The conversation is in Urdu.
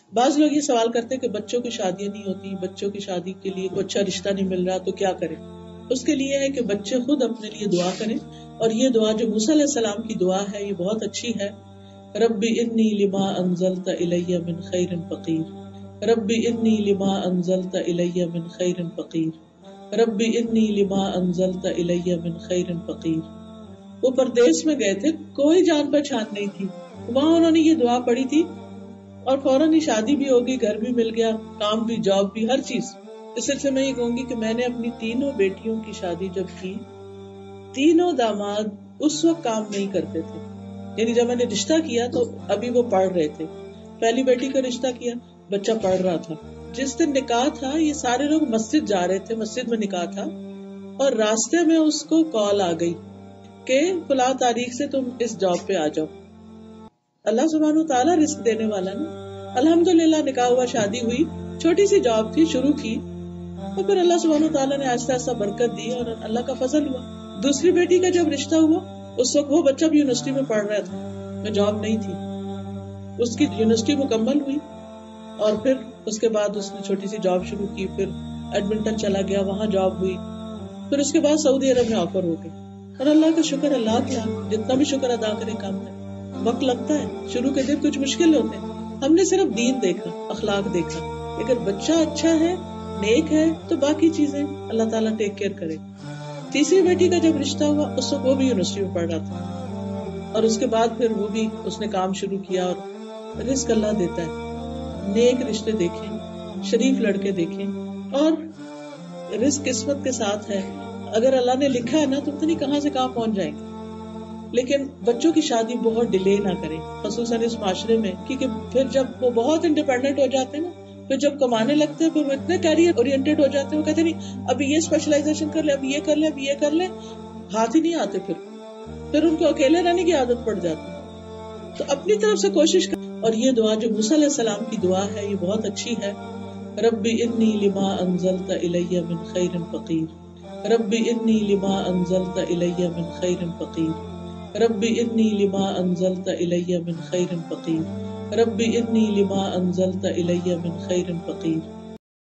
بعض لوگ یہ سوال کرتے ہیں کہ بچوں کی شادیاں نہیں ہوتی، بچوں کی شادی کے لیے کوئی اچھا رشتہ نہیں مل رہا، تو کیا کریں؟ اس کے لیے ہے کہ بچے خود اپنے لیے دعا کریں، اور یہ دعا جو موسیٰ علیہ السلام کی دعا ہے یہ بہت اچھی ہے. رب انی لما انزلت الی من خیر فقیر، رب انی لما انزلت الی من خیر فقیر، رب انی لما انزلت الی من خیر فقیر. وہ پردیس میں گئے تھے، کوئی جان پہچان نہیں تھی، وہاں انہوں نے یہ دعا پڑھی تھی اور فوراً ہی شادی بھی ہوگی، گھر بھی مل گیا، کام بھی، جاب بھی، ہر چیز. اس سلسلے میں یہ کہوں گی کہ میں نے اپنی تینوں بیٹیوں کی شادی جب کی، تینوں داماد اس وقت کام نہیں کرتے تھے، یعنی جب میں نے رشتہ کیا تو ابھی وہ پڑھ رہے تھے. پہلی بیٹی کا رشتہ کیا، بچہ پڑھ رہا تھا. جس دن نکاح تھا یہ سارے لوگ مسجد جا رہے تھے، مسجد میں نکاح تھا، اور راستے میں اس کو کال آ گئی کہ فلاں تاریخ سے تم اس جاب پہ آ جاؤ. اللہ سبحانہ تعالیٰ رزق دینے والا نا. الحمدللہ نکاح ہوا، شادی ہوئی، چھوٹی سی جاب تھی، شروع کی، اور پھر اللہ سبحانہ تعالیٰ نے آہستہ آہستہ برکت دی اور اللہ کا فضل ہوا. دوسری بیٹی کا جب رشتہ ہوا اس وقت وہ بچہ بھی یونیورسٹی میں پڑھ رہا تھا، میں جاب نہیں تھی. اس کی یونیورسٹی مکمل ہوئی اور پھر اس کے بعد اس نے چھوٹی سی جاب شروع کی، پھر ایڈمنٹن چلا گیا، وہاں جاب ہوئی، پھر اس کے بعد سعودی عرب میں آفر ہو گئی. اور اللہ کا شکر، اللہ کے جتنا بھی شکر ادا کرے کم ہے. وقت لگتا ہے، شروع کے دن کچھ مشکل ہوتے ہیں. ہم نے صرف دین دیکھا، اخلاق دیکھا. اگر بچہ اچھا ہے، نیک ہے، تو باقی چیزیں اللہ تعالیٰ ٹیک کیئر کرے. تیسری بیٹی کا جب رشتہ ہوا اس وقت وہ بھی یونیورسٹی میں پڑھ رہا تھا، اور اس کے بعد پھر وہ بھی اس نے کام شروع کیا. اور رزق اللہ دیتا ہے. نیک رشتے دیکھیں، شریف لڑکے دیکھیں، اور رزق قسمت کے ساتھ ہے. اگر اللہ نے لکھا ہے نا تو پتہ نہیں کہاں سے کہاں پہنچ جائیں گے. لیکن بچوں کی شادی بہت ڈیلے نہ کریں، خصوصاً اس معاشرے میں، کیونکہ پھر جب وہ بہت انڈیپینڈنٹ ہو جاتے ہیں نا، پھر جب کمانے لگتے ہیں، پھر وہ اتنے کیریئر اورینٹیڈ ہو جاتے ہیں، وہ کہتے نہیں ابھی یہ اسپیشلائزیشن کر لے، ابھی یہ کر لے، ابھی یہ کر لے، ہاتھ ہی نہیں آتے. پھر ان کو اکیلے رہنے کی عادت پڑ جاتی. تو اپنی طرف سے کوشش کر. اور یہ دعا جو موسیٰ علیہ السلام کی دعا ہے یہ بہت اچھی ہے. رب انی لما انزلت الی من خیر فقیر، رب انی لما انزلت الی من خیر فقیر، رب انی لما انزلت الی من خیر فقیر، رب انی لما انزلت الی من خیر فقیر.